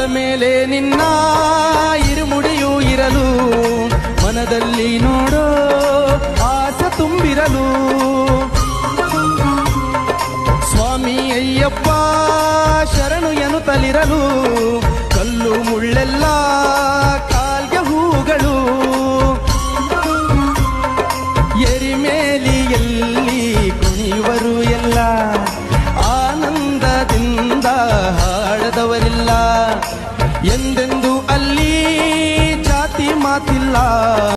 ಮೇಲೆ ನಿನ್ನ ಇರುಮುಡಿಯೂ ಇರಲು ಮನದಲ್ಲಿ ನೋಡೋ ಆಸೆ ತುಂಬಿರಲು ಸ್ವಾಮಿ ಅಯ್ಯಪ್ಪ ಶರಣು ಎನ್ನುತ್ತಲಿರಲು